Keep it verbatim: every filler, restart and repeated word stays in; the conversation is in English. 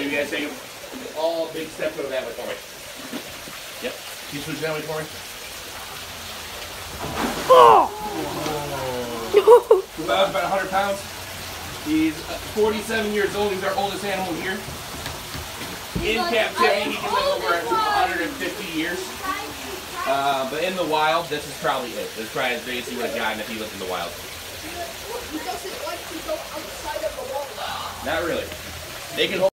you guys take all big steps over that way for me. Yep. Can you switch that way for me? Oh! About about one hundred pounds. He's forty-seven years old. He's our oldest animal here. In captivity, he can live over one hundred fifty years. Uh, but in the wild, this is probably it. This is probably as big as he would have gotten if he lived in the wild. He doesn't like to go outside of the wall. Not really. They can hold